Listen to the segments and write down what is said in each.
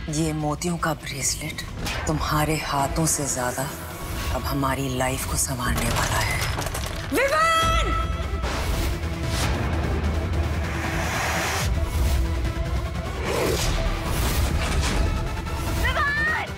ये मोतियों का ब्रेसलेट तुम्हारे हाथों से ज्यादा अब हमारी लाइफ को संवारने वाला है। विवान! विवान!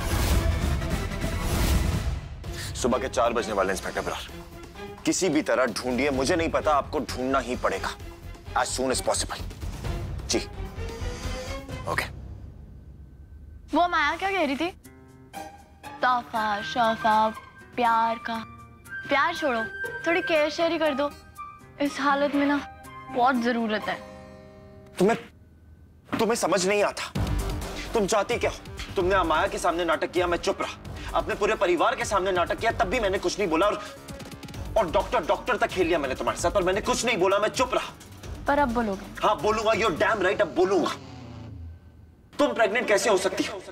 सुबह के 4 बजने वाले इंस्पेक्टर ब्रार, किसी भी तरह ढूंढिए, मुझे नहीं पता, आपको ढूंढना ही पड़ेगा as soon as possible। जी ओके। वो माया क्या कह रही थी? तोहफा शोफा प्यार का। प्यार छोड़ो, थोड़ी केयर शेयर ही कर दो। इस हालत में ना बहुत जरूरत है। तुम्हें समझ नहीं आता। तुम चाहती क्या हो? तुमने माया के सामने नाटक किया, मैं चुप रहा। अपने पूरे परिवार के सामने नाटक किया, तब भी मैंने कुछ नहीं बोला। और डॉक्टर तक खेल लिया मैंने तुम्हारे साथ, और मैंने कुछ नहीं बोला, मैं चुप रहा। पर अब बोलोगे? हाँ बोलूंगा, you're damn right, अब बोलूंगा। तुम प्रेग्नेंट कैसे हो सकती हो?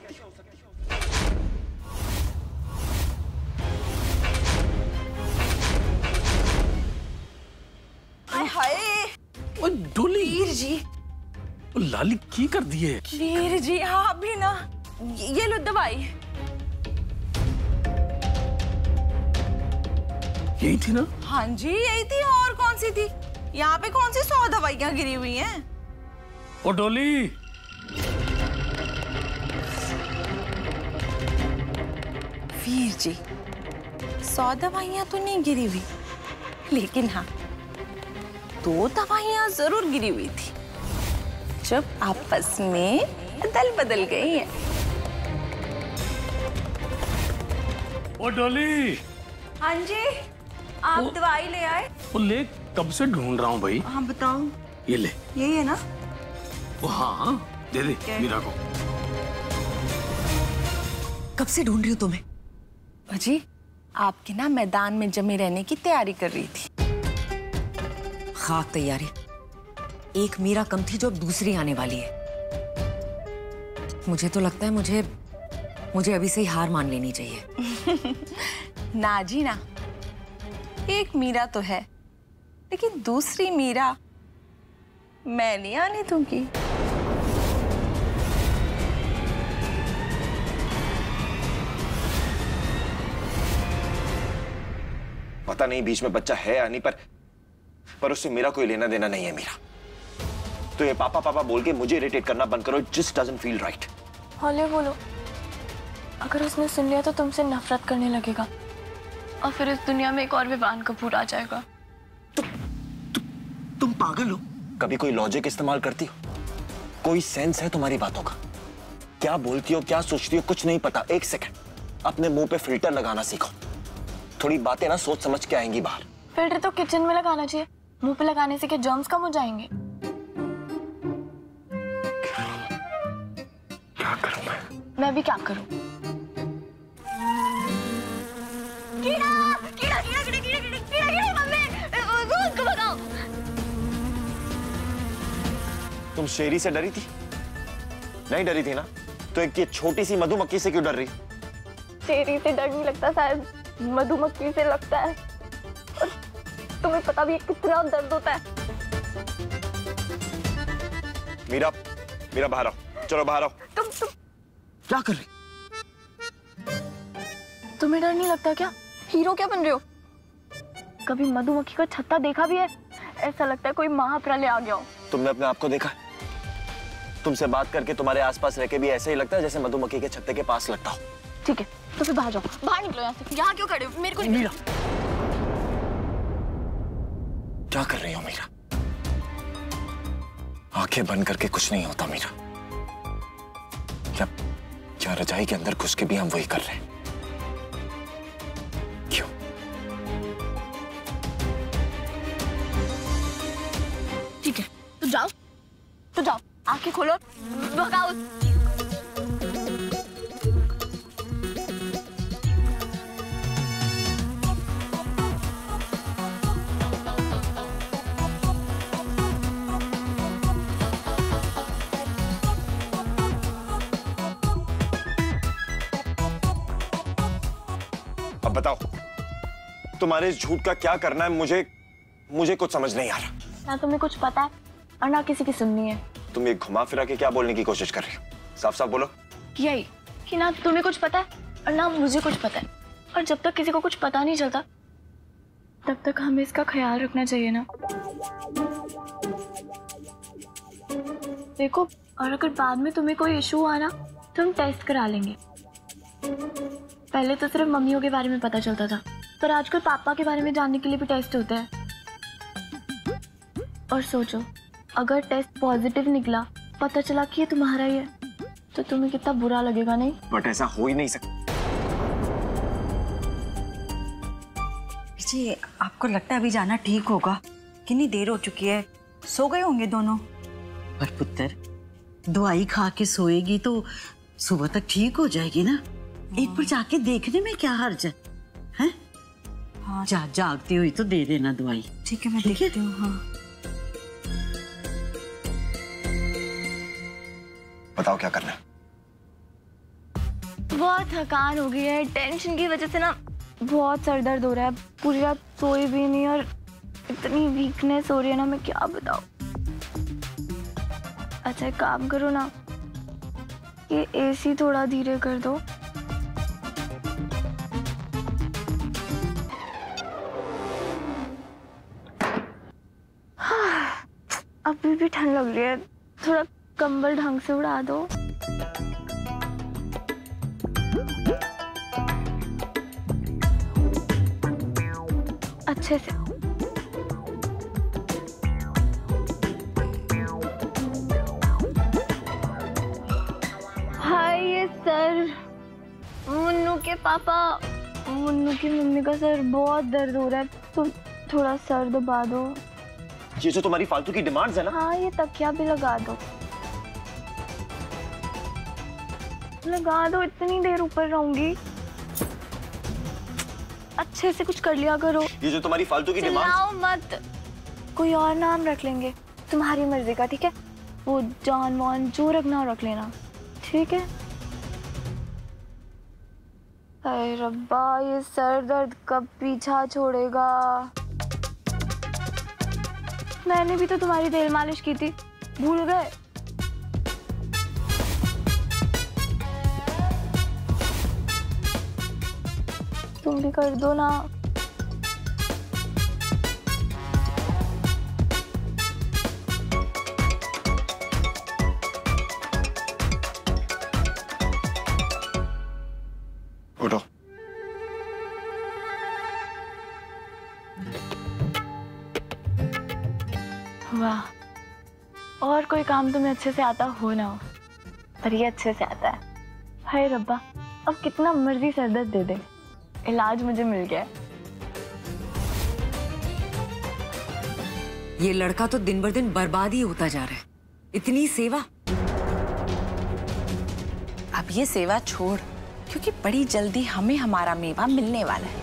हाय ओ डोली, वीर जी। ओ लाली की कर दिए? वीर जी हाँ भी ना, ये लो दवाई। यही थी ना? हाँ जी यही थी, और कौन सी थी? यहाँ पे कौन सी 100 दवाइयाँ गिरी हुई हैं? ओ डोली, वीर जी 100 दवाइयाँ तो नहीं गिरी हुई, लेकिन हाँ 2 दवाइयाँ जरूर गिरी हुई थी, जब आपस में अदल बदल गई हैं। ओ डोली। हाँ जी, आप दवाई ले आए? वो ले, कब से ढूंढ रहा हूँ भाई। हाँ बताओ। ये ले। यही है ना? वो हाँ, दे दे मीरा को। कब से ढूंढ रही हूँ तुम्हें? जी आपके ना मैदान में जमे रहने की तैयारी कर रही थी। खाक तैयारी? एक मीरा कम थी जो अब दूसरी आने वाली है। मुझे तो लगता है मुझे अभी से ही हार मान लेनी चाहिए। ना जी ना, एक मीरा तो है, लेकिन दूसरी मीरा मैं नहीं आने दूंगी। पता नहीं बीच में बच्चा है या नहीं, पर उससे मेरा कोई लेना देना नहीं है। मीरा तो ये पापा पापा बोल के मुझे इरिटेट करना बंद करो। It just doesn't feel right. हौले बोलो, अगर उसने सुन लिया तो तुमसे नफरत करने लगेगा, और फिर इस दुनिया में एक और विवान कपूर आ जाएगा। तुम पागल हो? कभी कोई लॉजिक इस्तेमाल करती हो? कोई सेंस है तुम्हारी बातों का? क्या बोलती हो, क्या सोचती हो, कुछ नहीं पता। एक सेकंड, अपने मुंह पे फिल्टर लगाना सीखो। थोड़ी बातें ना सोच समझ के आएंगी बाहर। फिल्टर तो किचन में लगाना चाहिए, मुंह पे लगाने से क्या जर्म्स कम हो जाएंगे? क्या करूं मैं भी क्या करूं? कीड़ा कीड़ा कीड़ा कीड़ा कीड़ा कीड़ा कीड़ा मम्मी, उसको भगाओ। तुम शेरी से डरी थी? नहीं डरी थी ना, तो एक ये छोटी सी मधुमक्खी से क्यों डर रही? शेरी से डर नहीं लगता, शायद मधुमक्खी से लगता है। और तुम्हें पता भी है कितना दर्द होता है। मीरा बाहर आओ, चलो बाहर आओ। तुम क्या कर रही? तुम्हें डर नहीं लगता क्या? हीरो क्या बन रहे हो? कभी मधुमक्खी का छत्ता देखा भी है? ऐसा लगता है कोई महाप्रलय आ गया हो। तुमने अपने आप को देखा? तुमसे बात करके तुम्हारे आसपास रह के भी ऐसे ही लगता है जैसे मधुमक्खी के छत्ते के पास लगता हो। ठीक है तो फिर बाहर जाओ, बाहर निकलो यहाँ से। यहाँ क्यों खड़े हो? मेरे को नहीं। मीरा क्या कर रही हो? मीरा आंखें बंद करके कुछ नहीं होता। मीरा क्या रजाई के अंदर घुस के भी हम वही कर रहे हैं? क्यों? ठीक है तो जाओ, आंखें खोलो, भगाओ। अब बताओ तुम्हारे इस झूठ का क्या करना है? मुझे कुछ समझ नहीं आ रहा। ना तुम्हें कुछ पता है और ना किसी की सुननी है। तुम ये घुमा फिरा के क्या बोलने की कोशिश कर रही हो? साफ साफ बोलो। यही कि ना तुम्हें कुछ पता है और ना मुझे कुछ पता है, और जब तक किसी को कुछ पता नहीं चलता तब तक हमें इसका ख्याल रखना चाहिए ना। देखो, और अगर बाद में तुम्हें कोई इशू हुआ ना तो हम टेस्ट करा लेंगे। पहले तो सिर्फ मम्मियों के बारे में पता चलता था, पर आजकल पापा के बारे में जानने के लिए भी टेस्ट होते हैं। और सोचो, अगर टेस्ट पॉजिटिव निकला, पता चला कि ये तुम्हारा ही है, तो तुम्हें कितना बुरा लगेगा नहीं? बट ऐसा हो ही नहीं सकता। जी, आपको लगता है अभी जाना ठीक होगा? कितनी देर हो चुकी है, सो गए होंगे दोनों। पर पुत्र, दवाई खा के सोएगी तो सुबह तक ठीक हो जाएगी ना। एक बार जाके देखने में क्या हर्ज है, हैं? हाँ, जागती हुई तो दे देना दवाई। ठीक है, मैं देखती हूँ। हाँ, बताओ क्या करना है? बहुत थकान हो गई है, टेंशन की वजह से ना बहुत सर दर्द हो रहा है। पूरी रात सोई भी नहीं और इतनी वीकनेस हो रही है ना, मैं क्या बताऊं। अच्छा, एक काम करो ना, ये एसी थोड़ा धीरे कर दो। हाँ, अभी भी ठंड लग रही है, थोड़ा कंबल ढंग से उड़ा दो। अच्छे से। हाय, ये सर, मुन्नू के पापा, मुन्नू की मम्मी का सर बहुत दर्द हो रहा है, तो थोड़ा सर दबा दो। ये जो तुम्हारी फालतू की डिमांड्स है ना? हाँ, ये तकिया भी लगा दो, लगा दो। इतनी देर ऊपर रहूंगी, अच्छे से कुछ कर लिया करो। ये जो तुम्हारी फालतू की डिमांड्स। चिल्लाओ मत, कोई और नाम रख लेंगे, तुम्हारी मर्जी का, ठीक है? वो जॉन वॉन जो रखना रख लेना, ठीक है? अरे रब्बा, ये सर दर्द कब पीछा छोड़ेगा? मैंने भी तो तुम्हारी तेल मालिश की थी, भूल गए? तुम भी कर दो ना। उठो। वाह, और कोई काम तुम्हें अच्छे से आता हो ना हो, पर ये अच्छे से आता है। हाय रब्बा, अब कितना मर्जी सरदर्द दे दे, इलाज मुझे मिल गया है। ये लड़का तो दिन बर दिन बर्बाद ही होता जा रहा है। इतनी सेवा। अब ये सेवा छोड़, क्योंकि बड़ी जल्दी हमें हमारा मेवा मिलने वाला है।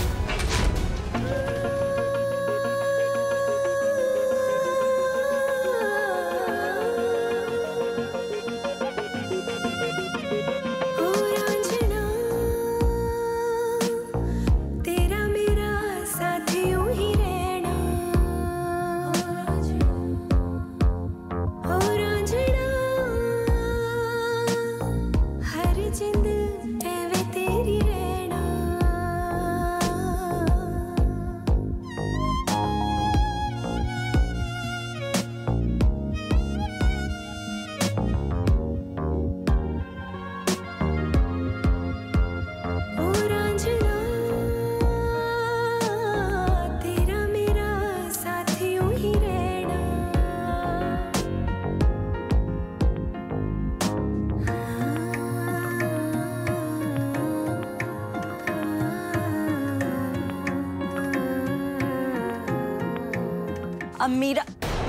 मीरा,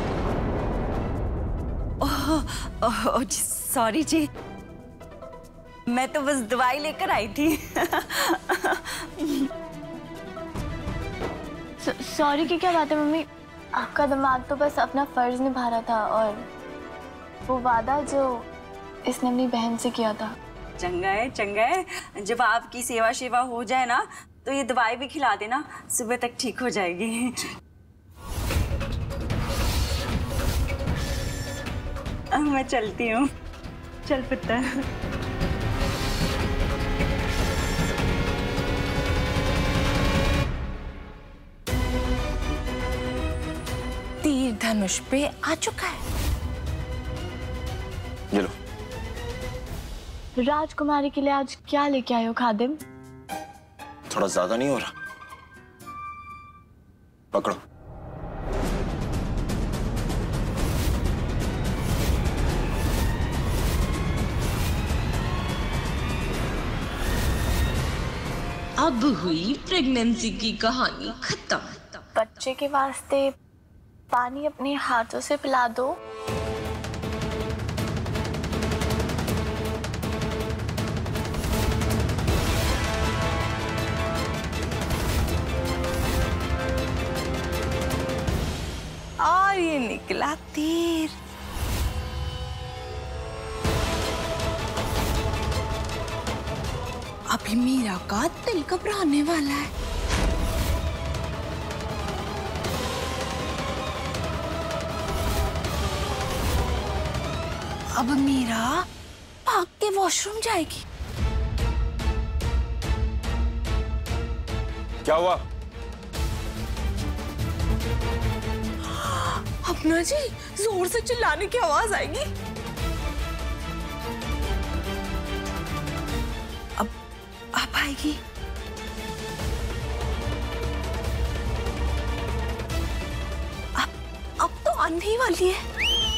ओह सॉरी जी, मैं तो बस दवाई लेकर आई थी। सॉरी की क्या बात है मम्मी, आपका दिमाग तो बस अपना फर्ज निभा रहा था, और वो वादा जो इसने अपनी बहन से किया था। चंगा है, जब आपकी सेवा शेवा हो जाए ना तो ये दवाई भी खिला देना, सुबह तक ठीक हो जाएगी। मैं चलती हूँ, चल पुत्र। तीर धनुष पे आ चुका है। ये लो। राजकुमारी के लिए आज क्या लेके आए हो खादिम? थोड़ा ज्यादा नहीं हो रहा? पकड़ो। अब हुई प्रेगनेंसी की कहानी खत्म। बच्चे के वास्ते पानी अपने हाथों से पिला दो। और ये निकला तीर। अभी मीरा का दिल घबराने वाला है। अब मीरा भाग के वॉशरूम जाएगी। क्या हुआ? अपना जी जोर से चिल्लाने की आवाज आएगी। अब आएगी। अब तो आने ही वाली है।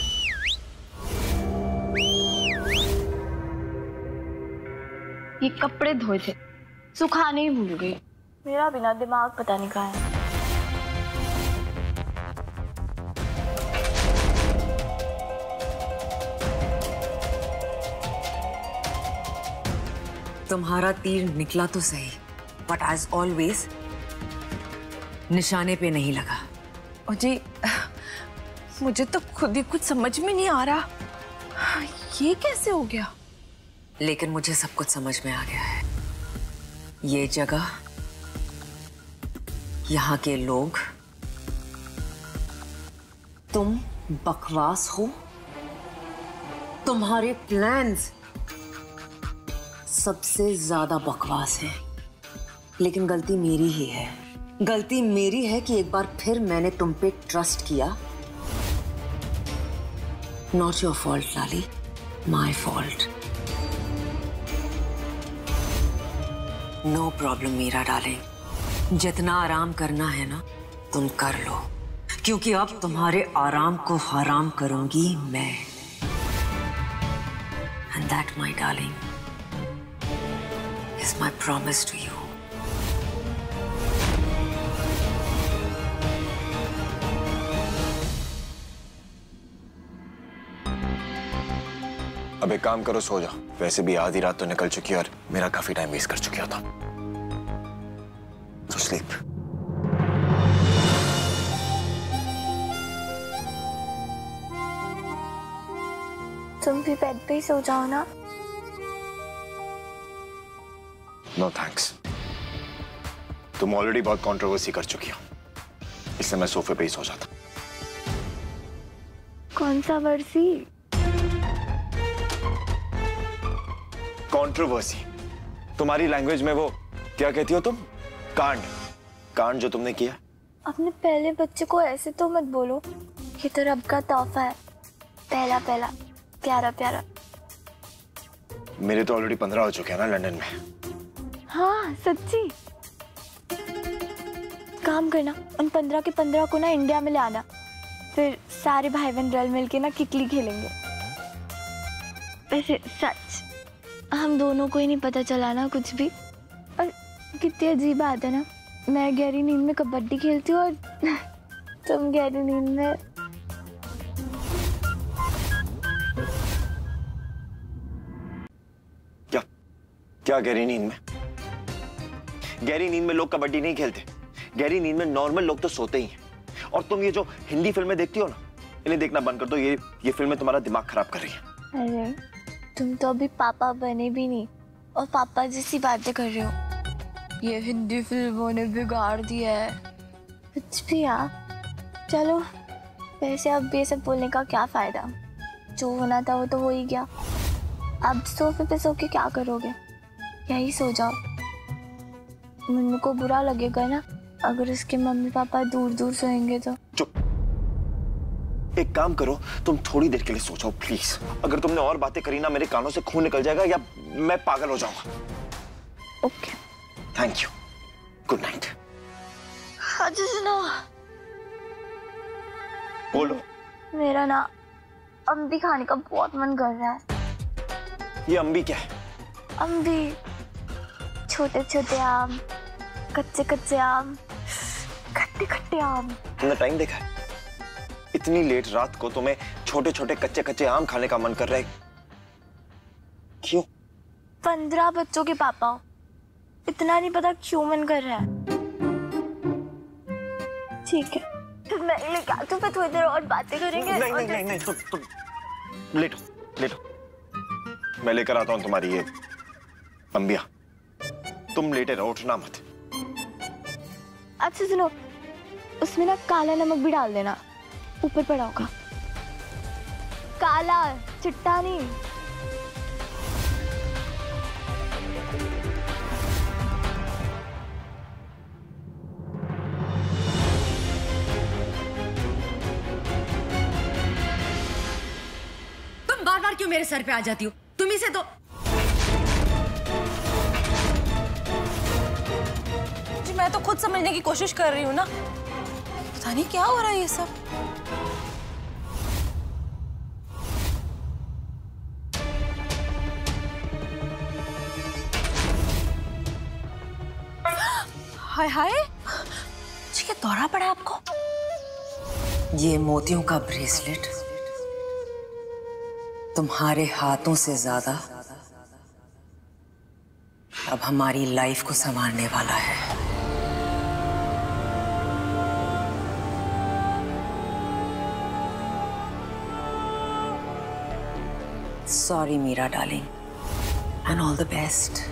ये कपड़े धोए थे, सुखाने ही भूल गई। मेरा बिना दिमाग पता नहीं कहाँ है। तुम्हारा तीर निकला तो सही, बट एज ऑलवेज निशाने पे नहीं लगा। और जी मुझे तो खुद ही कुछ समझ में नहीं आ रहा, ये कैसे हो गया? लेकिन मुझे सब कुछ समझ में आ गया है। ये जगह, यहाँ के लोग, तुम बकवास हो, तुम्हारे प्लान्स सबसे ज्यादा बकवास है। लेकिन गलती मेरी ही है। गलती मेरी है कि एक बार फिर मैंने तुम पे ट्रस्ट किया। Not your fault Lali, my fault. No problem Meera darling, जितना आराम करना है ना तुम कर लो, क्योंकि अब तुम्हारे आराम को हराम करूंगी मैं। And that my darling is my promise to you. अब एक काम करो, सो जाओ। वैसे भी आधी रात तो निकल चुकी है और मेरा काफी टाइम वेस्ट कर चुकी हो तुम। So sleep. तुम भी बेड पे ही सो जाओ ना। नो थैंक्स, तुम ऑलरेडी बहुत कंट्रोवर्सी कर चुकी हो, इसलिए मैं सोफे पे ही सो जाता। कौन सा वर्सी? कंट्रोवर्सी तुम्हारी लैंग्वेज में वो क्या कहती हो तुम? कांड। कांड जो तुमने किया। अपने पहले बच्चे को ऐसे तो मत बोलो। ये तो रब का तोहफा है, पहला पहला, प्यारा प्यारा। मेरे तो ऑलरेडी 15 हो चुके हैं ना लंदन में। हाँ सच्ची? काम करना, उन 15 के 15 को ना इंडिया में ले आना, फिर सारे भाई बहन रल मिलके ना किकली खेलेंगे। वैसे सच हम दोनों को ही नहीं पता चला ना कुछ भी। और कितनी अजीब बात है ना, मैं गहरी नींद में कबड्डी खेलती हूँ और तुम गहरी नींद में। क्या गहरी नींद में? गहरी नींद में लोग कबड्डी नहीं खेलते। गहरी नींद में नॉर्मल लोग तो सोते ही हैं। और तुम ये जो हिंदी फिल्में देखती हो ना, इन्हें देखना बंद कर दो। ये फिल्में तुम्हारा दिमाग खराब कर रही हैं। अरे तुम तो अभी पापा बने भी नहीं और पापा जैसी बातें कर रहे हो। ये हिंदी फिल्मों ने बिगाड़ दिया है। कुछ भी यार। चलो वैसे अब ये सब बोलने का क्या फायदा, जो होना था वो तो हो ही गया। अब सोफे पे सो के क्या करोगे? यही सो जाओ। मम्मी को बुरा लगेगा ना अगर उसके मम्मी पापा दूर दूर सोएंगे तो। चुप। एक काम करो, तुम थोड़ी देर के लिए सो जाओ प्लीज। अगर तुमने और बातें करी ना, मेरे कानों से खून निकल जाएगा या मैं पागल हो जाऊंगा। Okay. Thank you. Good night. अच्छा सुनो, बोलो। मेरा ना अम्बी खाने का बहुत मन कर रहा है। ये अम्बी क्या है? अम्बी छोटे छोटे आम, कच्चे कच्चे आम, खट्टे खट्टे आम। तुमने टाइम देखा है? इतनी लेट रात को तुम्हें छोटे छोटे कच्चे कच्चे आम खाने का मन कर रहा है? क्यों? 15 बच्चों के पापा हो, इतना नहीं पता क्यों मन कर रहा है। ठीक है, फिर मैं लेके आती हूँ, थोड़ी देर और बातें करेंगे। नहीं नहीं नहीं नहीं, तुम लेटो। मैं लेकर आता हूँ तुम्हारी ये अम्बिया। तुम लेटे रहो, उठना मत। अच्छा सुनो, उसमें ना काला नमक भी डाल देना, ऊपर पड़ा होगा। काला, चिट्टा नहीं। तुम बार बार क्यों मेरे सर पे आ जाती हो? तुम ही से तो जी मैं तो खुद समझने की कोशिश कर रही हूँ ना, पता नहीं क्या हो रहा है ये सब। हाय हाय, जी क्या दौरा पड़ा आपको? ये मोतियों का ब्रेसलेट तुम्हारे हाथों से ज्यादा अब हमारी लाइफ को संवारने वाला है। Sorry, Meera, darling, and all the best.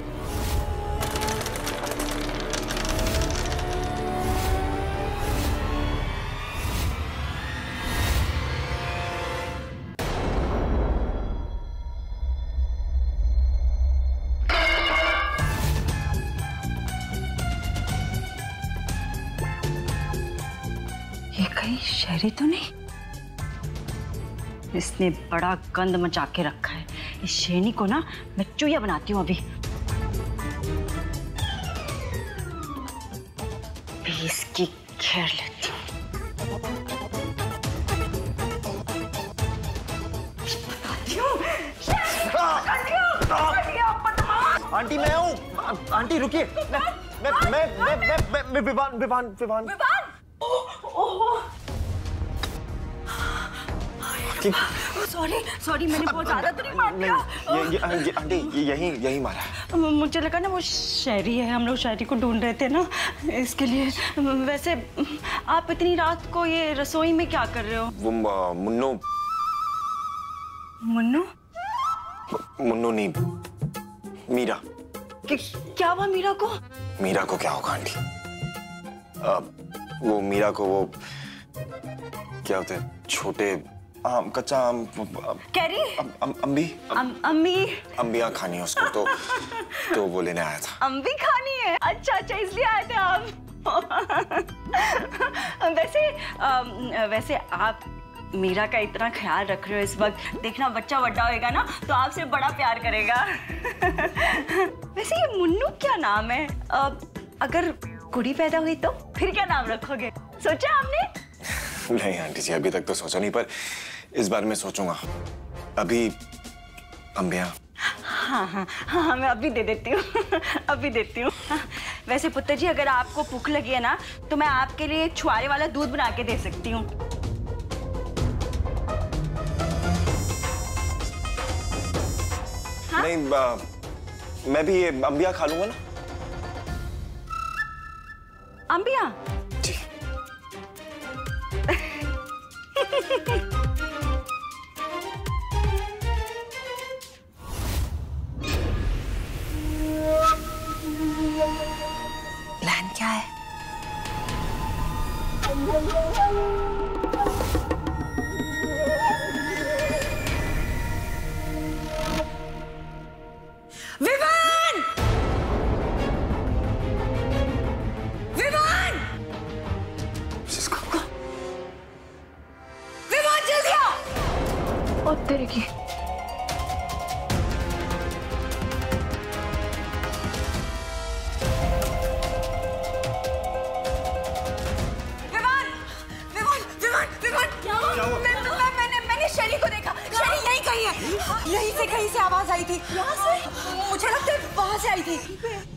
ये कहीं शहरी तो नहीं? इसने बड़ा गंद मचा के रखा है। इस शेरनी को ना मैं चूया बनाती हूँ अभी। इसकी खैर लेती हूँ। आंटी मैं हूँ। आंटी रुकिए। मैं विवान। सॉरी मैंने बहुत ज्यादा तो नहीं मार दिया। ये आंटी यही मारा है। मुझे लगा ना वो शहरी है, हम लोग शहरी को ढूंढ रहे थे ना, इसके लिए। वैसे आप इतनी रात को ये रसोई में क्या कर रहे हो? वो मुन्नो नहीं, मीरा। क्या हुआ मीरा को? मीरा को क्या होगा आंटी? वो मीरा को वो क्या होते हैं, छोटे आम, कच्चा आम, कैरी, अम्बियाँ खानी है उसको, तो वो लेने आया था। अम्बी खानी है? अच्छा इसलिए आए थे आप। वैसे आप मीरा का इतना ख्याल रख रहे हो इस वक्त, देखना बच्चा बड़ा होएगा ना तो आपसे बड़ा प्यार करेगा। वैसे ये मुन्नू क्या नाम है? अगर कुड़ी पैदा हुई तो फिर क्या नाम रखोगे, सोचा आपने? नहीं आंटी जी, अभी तक तो सोचा नहीं, पर इस बार मैं सोचूंगा। अभी अम्बिया। हाँ, मैं अभी दे देती हूँ। वैसे पुत्र जी, अगर आपको भूख लगी है ना तो मैं आपके लिए एक छुआरे वाला दूध बना के दे सकती हूँ। नहीं, मैं भी ये अम्बिया खा लूंगा ना। अम्बिया? जी। प्लान क्या है? तेरे की। मैंने शरी को देखा। शरी यहीं कहीं है। यहीं से कहीं से आवाज आई थी। यहाँ से? मुझे लगता है वहां से आई थी।